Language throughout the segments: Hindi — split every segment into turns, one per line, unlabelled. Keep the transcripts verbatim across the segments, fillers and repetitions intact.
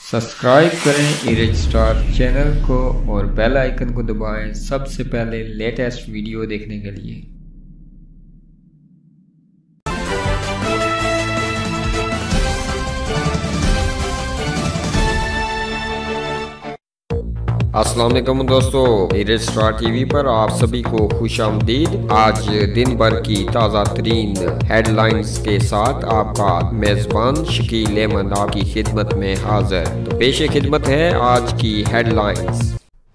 सब्सक्राइब करें इरेज स्टार चैनल को और बेल आइकन को दबाएं सबसे पहले लेटेस्ट वीडियो देखने के लिए।
अस्सलाम वालेकुम दोस्तों, इरेज स्टार टीवी पर आप सभी को खुश आमदीद। आज दिन भर की ताज़ा तरीन हेडलाइंस के साथ आपका मेज़बान शकील अहमद आपकी खिदमत में हाजिर। तो पेश खिदमत है आज की हेडलाइंस।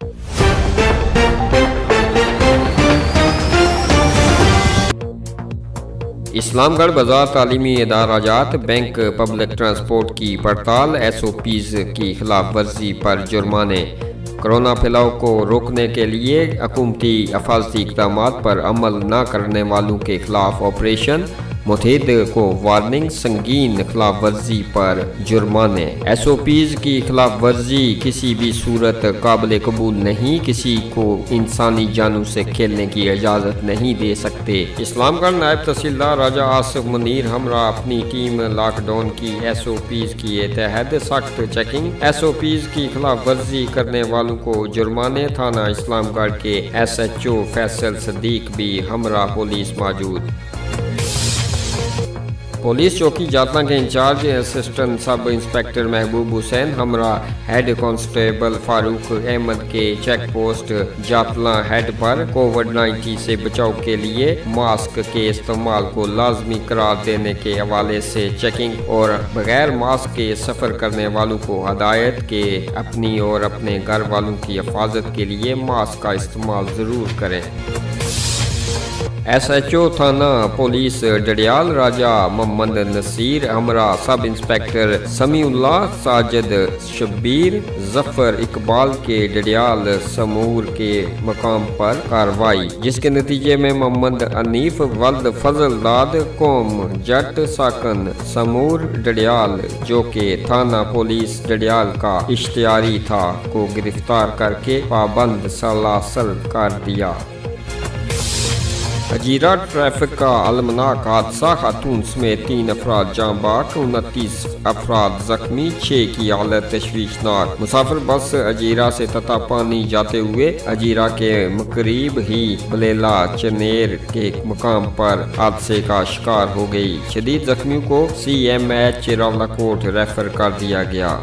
इस्लामगढ़ बाजार तालीमी इदाराजात बैंक पब्लिक ट्रांसपोर्ट की पड़ताल, एस ओ पीज़ की खिलाफ वर्जी पर जुर्माने। कोरोना फैलाव को रोकने के लिए हुकूमती हिफाजती इक़दामात पर अमल न करने वालों के खिलाफ ऑपरेशन। मुतहिद को वार्निंग, संगीन खिलाफ वर्जी पर जुर्माने। एस ओ पीज़ की खिलाफ वर्जी किसी भी सूरत काबिल कबूल नहीं, किसी को इंसानी जानों से खेलने की इजाज़त नहीं दे सकते। इस्लामगढ़ नायब तहसीलदार राजा आसिफ मुनीर हमरा अपनी टीम लॉकडाउन की एस ओ पीज़ के तहत सख्त चेकिंग, एस ओ पीज़ की खिलाफ वर्जी करने वालों को जुर्माने। थाना इस्लामगढ़ के S H O Faisal Sadiq भी हमरा पुलिस मौजूद। पुलिस चौकी जातना के इंचार्ज असिस्टेंट सब इंस्पेक्टर महबूब हुसैन हमरा हेड कांस्टेबल फारूक अहमद के चेक पोस्ट जातना हेड पर कोविड नाइन्टीन से बचाव के लिए मास्क के इस्तेमाल को लाजमी करार देने के हवाले से चेकिंग और बगैर मास्क के सफ़र करने वालों को हदायत के अपनी और अपने घर वालों की हिफाजत के लिए मास्क का इस्तेमाल ज़रूर करें। एस एच ओ थाना police Dadyal Raja Mohammad Nasir Hamra sub inspector Samiullah Sajid Shabbir Zafar Iqbal के डडियाल समूर के मकाम पर कार्रवाई, जिसके नतीजे में मोहम्मद अनीफ वल्द फजल दाद कौम जट साकन समूर डडियाल जो के थाना पुलिस डडियाल का इश्तियारी था को गिरफ्तार करके पाबंद सलासल कर दिया। अजीरा ट्रैफिक का अलमनाक हादसा, खातून समेत तीन अफराद जाँ बाक, उनतीस अफराद जख्मी, छह की हालत तशवीशनाक। मुसाफिर बस अजीरा से तता पानी जाते हुए अजीरा के करीब ही बलेला चनेर के मकाम पर हादसे का शिकार हो गई। शदीद जख्मियों को C M H Rawalakot refer कर दिया गया।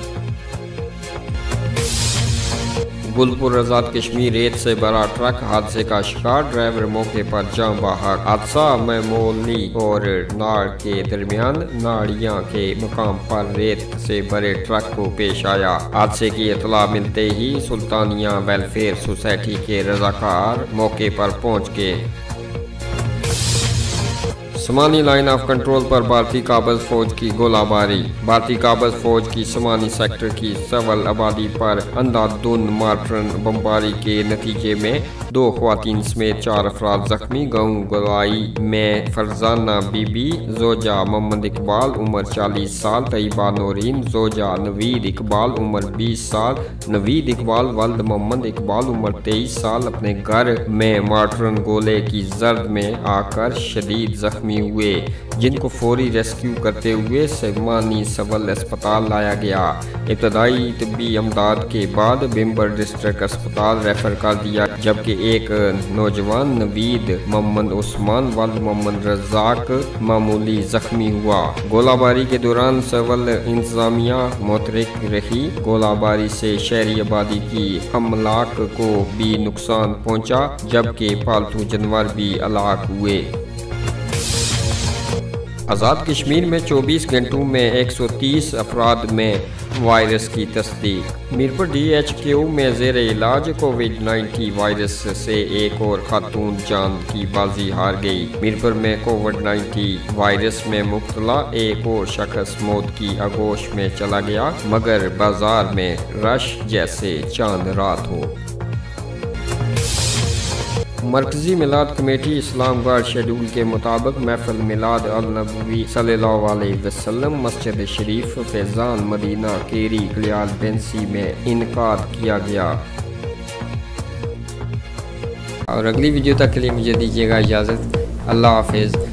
गुलपुर आजाद कश्मीर रेत से भरा ट्रक हादसे का शिकार, ड्राइवर मौके पर जाँ बहक। हादसा मेमोली और नाड़ के दरमियान नाड़ियाँ के मकाम पर रेत से भरे ट्रक को पेश आया। हादसे की इतला मिलते ही सुल्तानिया वेलफेयर सोसाइटी के रजाकार मौके पर पहुँच गए। समानी लाइन ऑफ कंट्रोल पर भारतीय काबज फौज की गोलाबारी। भारतीय काबज फौज की समानी सेक्टर की सवल आबादी पर अंधाधुंध मार्टरन बमबारी के नतीजे में दो ख्वातीन समेत चार अफराद जख्मी। गाँव गोलाई में फरजाना बीबी जोजा मोहम्मद इकबाल उम्र चालीस साल, तैयबा नौरीन जोजा नवीद इकबाल उम्र बीस साल, नवीद इकबाल वल्द मोहम्मद इकबाल उम्र तेईस साल अपने घर में मार्टरन गोले की जर्द में आकर शदीद जख्मी हुए, जिनको फौरी रेस्क्यू करते हुए समानी सवल अस्पताल लाया गया। इब्तदाई तबी अमदाद के बाद बिम्बर डिस्ट्रिक्ट अस्पताल रेफर कर दिया, जबकि एक नौजवान नवीद मोहम्मद उस्मान वल्द मोहम्मद रजाक मामूली जख्मी हुआ। गोलाबारी के दौरान सवल इंतजामिया मुतरक रही। गोलाबारी से शहरी आबादी की अमलाक को भी नुकसान पहुंचा, जबकि पालतू जानवर भी हलाक हुए। आज़ाद कश्मीर में चौबीस घंटों में एक सौ तीस अफराद में वायरस की तस्दीक। मीरपुर डी एच क्यू में ज़ेर इलाज कोविड नाइन्टीन वायरस से एक और खातून जान की बाजी हार गई। मीरपुर में कोविड नाइन्टीन वायरस में मुब्तला एक और शख्स मौत की आगोश में चला गया, मगर बाजार में रश जैसे चांद रात हो। मरकजी मिलाद कमेटी इस्लामगढ़ शेड्यूल के मुताबिक महफिल मिलाद अल नबवी सल्लल्लाहु अलैहि वसल्लम मस्जिद शरीफ फैज़ान मदीना केरी कलियाल बेंसी में इनकाद किया गया। और अगली वीडियो तक के लिए मुझे दीजिएगा इजाज़त। अल्लाह हाफिज़।